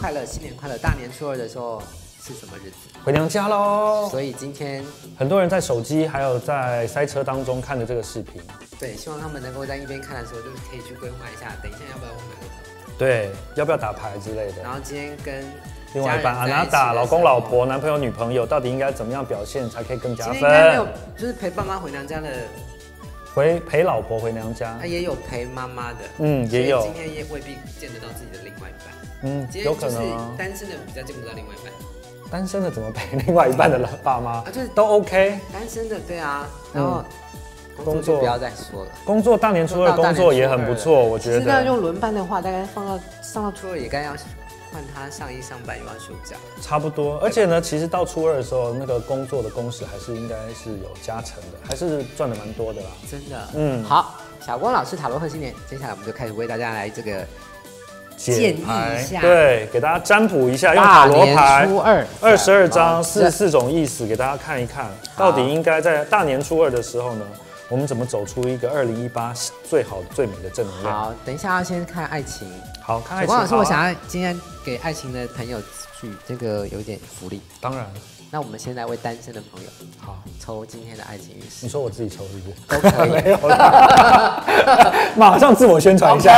快乐，新年快乐！大年初二的时候是什么日子？ 回娘家喽！ 所以今天很多人在手机还有在塞车当中看着这个视频。 对，希望他们能够在一边看的时候，就是可以去规划一下，等一下要不要买个头？ 对，要不要打牌之类的。 然后今天跟另外一半阿娜达，老公、老婆、男朋友、女朋友，到底应该怎么样表现才可以更加分？ 今天应该没有，就是陪爸妈回娘家的。 陪老婆回娘家， 也有陪妈妈的， 也有。 今天也未必见得到自己的另外一半， 有可能单身的比较见不到另外一半。 单身的怎么陪另外一半的爸妈？就是都 OK。 单身的对啊，然后工作就不要再说了。 工作大年初二工作也很不错，我觉得。 现在用轮班的话，大概上到初二也该要换他上一上班又要休假， 差不多。而且呢，其实到初二的时候，那个工作的工时还是应该是有加成的，还是赚的蛮多的啦。 真的，好，小光老师塔罗贺新年，接下来我们就开始为大家来这个建议一下， 对，给大家占卜一下，用塔罗牌初二 22张44种意思给大家看一看，到底应该在大年初二的时候呢，我们怎么走出一个2018最好最美的正能量？ 好，等一下要先看爱情。 好看爱情。 小光老师，我想要今天给爱情的朋友去这个有一点福利。 当然。 那我们现在为单身的朋友好抽今天的爱情运势。 你说我自己抽是不是？ 都可以。 没有啦。马上自我宣传一下。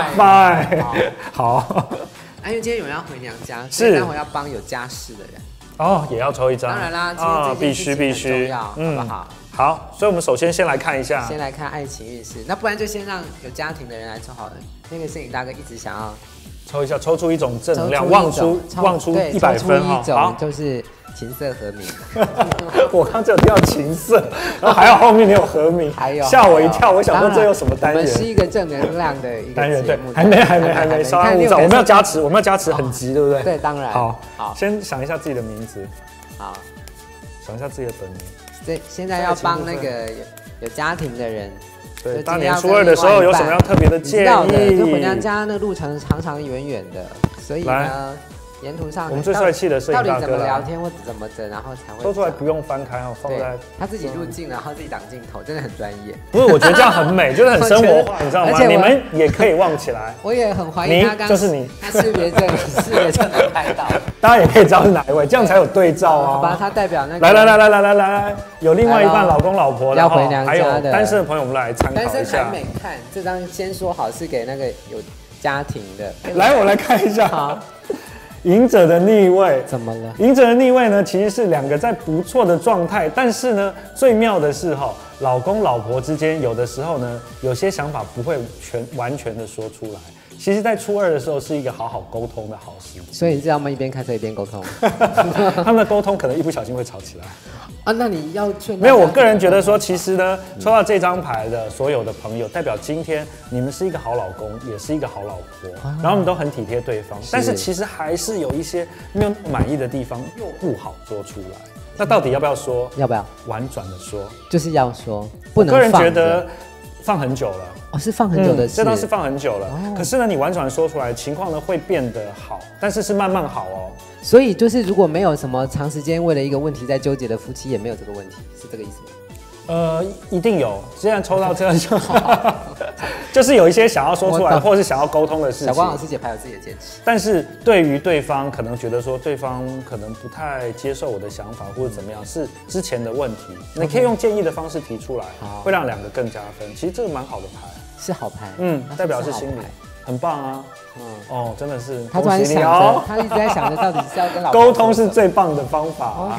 Fine。 好。 因为今天有人要回娘家， 是待会要帮有家室的人。 哦，也要抽一张。 当然啦，今天必须， 好不好？ 好，所以我们首先先来看一下， 先来看爱情运势。那不然就先让有家庭的人来抽好了。那个摄影大哥一直想要抽一下，抽出一种正能量，望出100分哈。 好，就是琴瑟和鸣。 我刚只有听到琴瑟，然后还有后面你有和鸣，吓我一跳。我想说这有什么单元？ 我们是一个正能量的一个单元， 对，还没，稍安勿躁。我们要加持很急，对不对？ 对，当然。 好，先想一下自己的名字。 好， 想一下自己的本名。 对，现在要帮那个有家庭的人， 对，大年初二的时候有什么样特别的建议？ 就回娘家那路程长长远远的，所以呢，沿途上我们最帅气的摄影大哥到底怎么聊天或者怎么整，然后才会说出来不用翻开哦，放在他自己入镜，然后自己挡镜头，真的很专业。 不是，我觉得这样很美，就是很生活化，你知道吗？你们也可以望起来。 我也很怀疑他刚就是你， 他识别证能拍到， 大家也可以知道是哪一位，这样才有对照啊。 好吧，他代表那个来，有另外一半老公老婆的， 要回娘家的， 还有单身的朋友，我们来参考一下。 单身还没看这张，先说好是给那个有家庭的。 来，我来看一下。好。赢者的逆位怎么了？ 赢者的逆位呢，其实是两个在不错的状态，但是呢，最妙的是老公老婆之间有的时候呢，有些想法不会完全的说出来。其实，在初二的时候是一个好好沟通的好时机。 所以你知道他们一边开车一边沟通， 他们的沟通可能一不小心会吵起来。 那你要劝？ 没有，我个人觉得说，其实呢，抽到这张牌的所有的朋友，代表今天你们是一个好老公，也是一个好老婆，然后你们都很体贴对方，但是其实还是有一些没有满意的地方，又不好说出来。那到底要不要说？ 要不要婉转的说？ 就是要说，不能。 我个人觉得放很久了。 是放很久的事， 这倒是放很久了。可是呢，你婉转说出来，情况呢会变得好，但是慢慢好哦。 所以就是如果没有什么长时间为了一个问题在纠结的夫妻，也没有这个问题，是这个意思吗？ 一定有。既然抽到这个就是有一些想要说出来，或是想要沟通的事情。 小光老师姐还有自己的坚持， 但是对于对方可能觉得说对方可能不太接受我的想法，或者怎么样，是之前的问题，你可以用建议的方式提出来，会让两个更加分。其实这个蛮好的牌， 是好牌， 代表是心理，很棒啊。真的是。 他突然想着，他一直在想着到底是要跟老婆沟通是最棒的方法。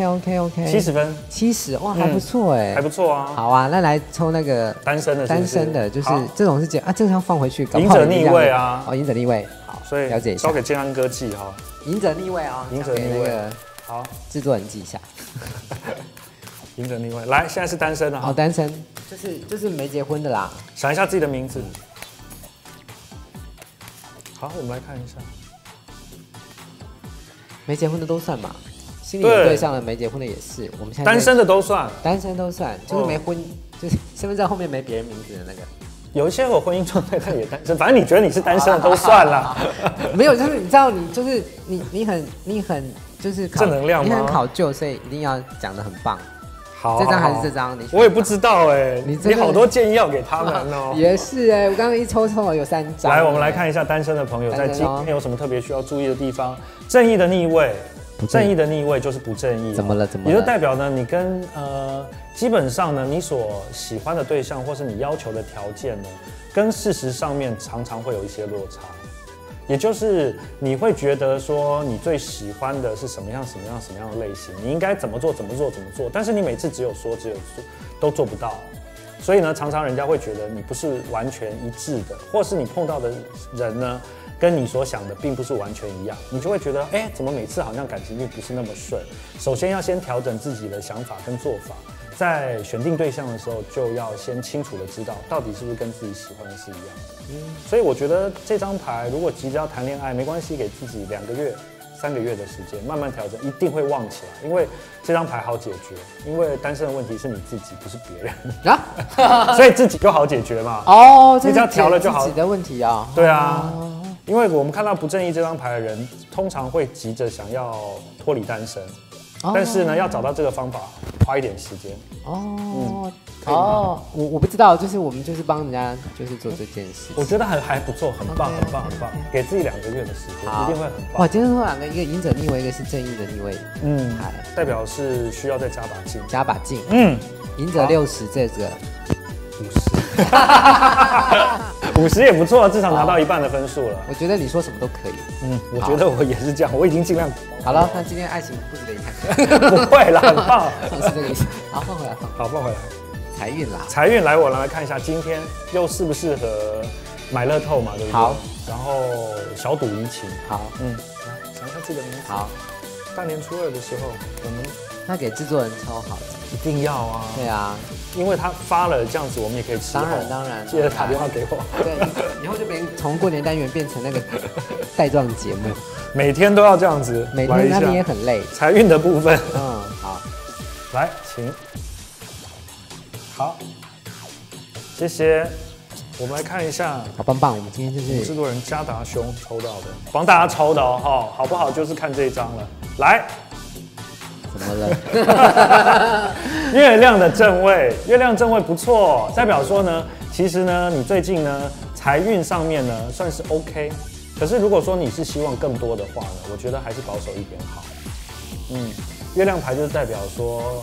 OK 70分 ，70哇，还不错哎， 还不错啊。 好啊，那来抽那个单身的， 就是这种是这个要放回去。 赢者逆位啊， 赢者逆位，好， 所以了解一下。 交给建安哥记哈。 赢者逆位啊， 赢者逆位，好， 制作人记一下。 赢者逆位，来，现在是单身啊。 单身，就是没结婚的啦。 想一下自己的名字。好，我们来看一下， 没结婚的都算嘛，心里有对象的没结婚的也是。我们现在单身的都算， 单身都算，就是没婚，就是身份证后面没别人名字的那个。 有一些有婚姻状态，但也单身，反正你觉得你是单身的都算啦。 没有，就是你知道，你就是你很就是正能量吗？ 你很考究，所以一定要讲得很棒。 好， 这张还是这张？ 我也不知道哎，你好多建议要给他们哦。 也是哎，我刚刚一抽有3张。 来，我们来看一下单身的朋友在今天有什么特别需要注意的地方。正义的逆位，正义的逆位就是不正义。 怎么了？ 也就代表呢，你跟基本上呢，你所喜欢的对象或是你要求的条件呢，跟事实上面常常会有一些落差。也就是你会觉得说你最喜欢的是什么样的类型，你应该怎么做，但是你每次只有说都做不到，所以呢，常常人家会觉得你不是完全一致的，或是你碰到的人呢，跟你所想的并不是完全一样，你就会觉得，怎么每次好像感情运不是那么顺？首先要先调整自己的想法跟做法。在选定对象的时候，就要先清楚的知道到底是不是跟自己喜欢的是一样的。所以我觉得这张牌，如果急着要谈恋爱，没关系，给自己2个月、3个月的时间，慢慢调整，一定会旺起来。因为这张牌好解决，因为单身的问题是你自己，不是别人啊，所以自己就好解决嘛。 哦， 你只要调了就好。 自己的问题啊。 对啊，因为我们看到不正义这张牌的人，通常会急着想要脱离单身。但是呢，要找到这个方法，花一点时间。 我不知道，就是我们就是帮人家就是做这件事。 我觉得还不错，很棒，给自己2个月的时间，一定会很棒。 哇，今天说2个，一个隐者逆位，一个是正义的逆位， 代表是需要再加把劲， 隐者60，这个 50也不错，至少拿到1半的分数了。 我觉得你说什么都可以。 我觉得我也是这样，我已经尽量。 好了，那今天爱情不值得一看。 不会啦，很棒。 是这个意思。好，放回来。 好，放回来。 财运啦， 财运来，我来看一下今天又适不适合买乐透嘛，对不对？好。然后小赌怡情。好，来想一下自己的名字。好。大年初2的时候，我们那给制作人抽好了。 一定要啊。 对啊。因为他发了这样子，我们也可以吃。 当然， 记得打电话给我。 对，以后就从过年单元变成那个带状节目， 每天都要这样子。 每天那你也很累。 财运的部分， 好， 来，请。好，谢谢。我们来看一下， 好棒！我们今天就是制作人加达兄抽到的，帮大家抽的哦，好不好？就是看这一张了。来。 怎么了？ 月亮的正位，月亮正位不错，代表说呢，其实呢，你最近呢财运上面呢算是 OK， 可是如果说你是希望更多的话呢，我觉得还是保守一点好。月亮牌就是代表说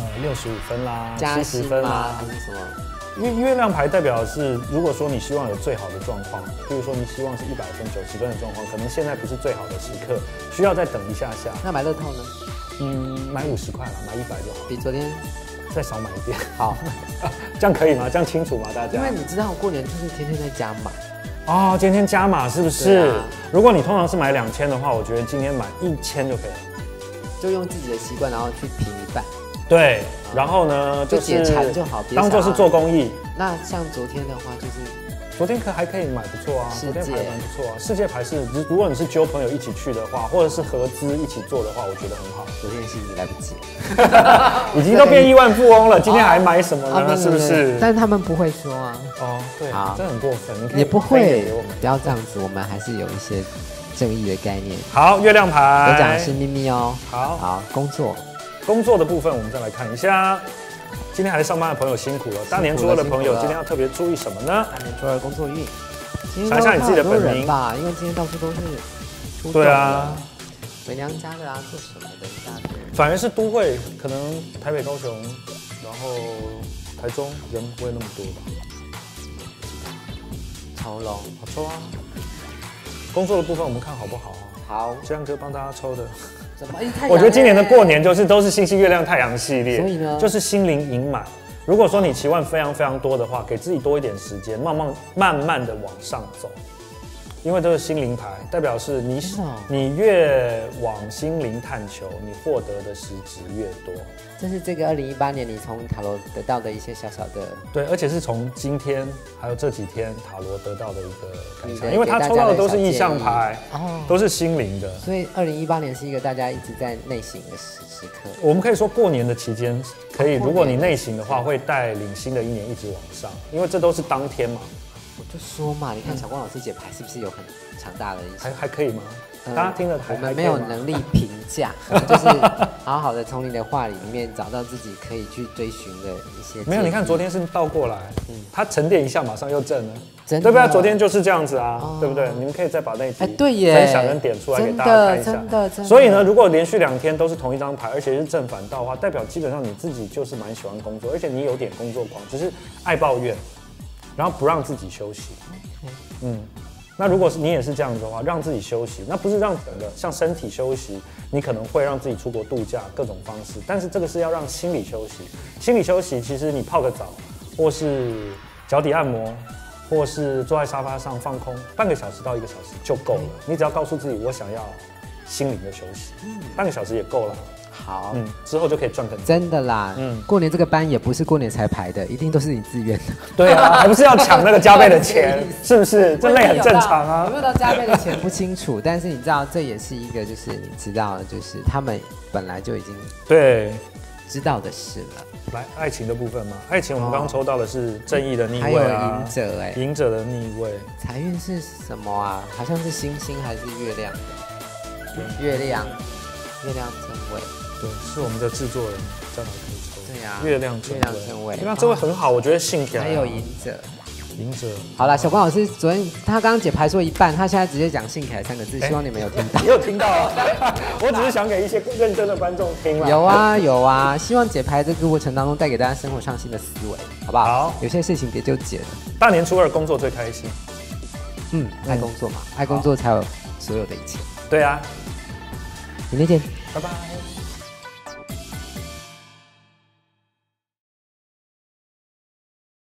65分啦，70分啦， 还是什么？ 因为月亮牌代表的是，如果说你希望有最好的状况，比如说你希望是100分、90分的状况，可能现在不是最好的时刻，需要再等一下下。 那买乐透呢？ 买50块啦，买100就好。 比昨天再少买一点。 好， 这样可以吗？这样清楚吗？大家？ 因为你知道过年就是天天在加码。 哦，今天加码是不是？如果你通常是买2000的话，我觉得今天买1000就可以了。 就用自己的习惯，然后去平1半。 对，然后呢， 就解馋就好， 当做是做公益。 那像昨天的话，就是昨天还可以买不错啊，昨天牌蛮不错啊。世界牌是，如果你是揪朋友一起去的话，或者是合资一起做的话，我觉得很好。 昨天是来不及， 已经都变亿万富翁了，今天还买什么呢？是不是？ 但是他们不会说啊。 哦，对，这很过分。 也不会，不要这样子，我们还是有一些正义的概念。 好，月亮牌， 我讲的是咪咪哦。 好， 工作的部分，我们再来看一下。今天还上班的朋友辛苦了，大年初2的朋友今天要特别注意什么呢？ 大年初2工作运， 想一下你自己的本命吧，因为今天到处都是出动对啊， 回娘家的啊，做什么的一大堆。 反而是都会，可能台北、高雄，然后台中人不会那么多吧？ 抽咯， 好抽啊！工作的部分我们看好不好？ 好， 这样哥帮大家抽的。 我觉得今年的过年都是星系月亮太阳系列， 所以呢， 就是心灵盈满。如果说你期望非常非常多的话，给自己多一点时间，慢慢的往上走。因为这是心灵牌，代表是你越往心灵探求，你获得的实质越多。 这是这个2018年你从塔罗得到的一些小小的对，而且是从今天还有这几天塔罗得到的一个感想，因为他抽到的都是意象牌，都是心灵的。 所以2018年是一个大家一直在内省的时刻。 我们可以说过年的期间可以，如果你内省的话，会带领新的一年一直往上，因为这都是当天嘛。 我就说嘛，你看小光老师解牌是不是有很强大的一些？ 还可以吗？大家听了我们没有能力评价，就是好好的从你的话里面找到自己可以去追寻的一些。 没有，你看昨天是倒过来，它沉淀一下，马上又正了， 对不对？昨天就是这样子啊，对不对？你们可以再把那题对耶分享跟点出来给大家看一下。 真的。 所以呢，如果连续2天都是同一张牌，而且是正反倒的话，代表基本上你自己就是蛮喜欢工作，而且你有点工作狂，只是爱抱怨，然后不让自己休息。那如果是你也是这样子的话，让自己休息，那不是让整个像身体休息，你可能会让自己出国度假各种方式，但是这个是要让心理休息。心理休息其实你泡个澡，或是脚底按摩，或是坐在沙发上放空，半个小时到1个小时就够了。你只要告诉自己我想要心灵的休息，半个小时也够了。 好， 之后就可以赚更多。 真的啦，过年这个班也不是过年才排的，一定都是你自愿的。 对啊，还不是要抢那个加倍的钱，是不是？这类很正常啊。 有没有到加倍的钱不清楚，但是你知道这也是一个，就是你知道，就是他们本来就已经对知道的事了。 来，爱情的部分嘛，爱情我们刚刚抽到的是正义的逆还有位啊， 赢者哎， 赢者的逆位。 财运是什么啊？好像是星星还是月亮？月亮正位。 对，是我们的制作人叫他可以抽。 对呀， 月亮正位，月亮正位很好，我觉得信条。 还有赢者。 好了，小光老师昨天他刚刚解牌说一半，他现在直接讲信条3个字，希望你们有听到。 也有听到啊，我只是想给一些认真的观众听啦。 有啊，希望解牌这个过程当中带给大家生活上新的思维，好不好？好，有些事情别纠结了。 大年初2工作最开心。 爱工作嘛，爱工作才有所有的一切。 对啊， 明天见， 拜拜。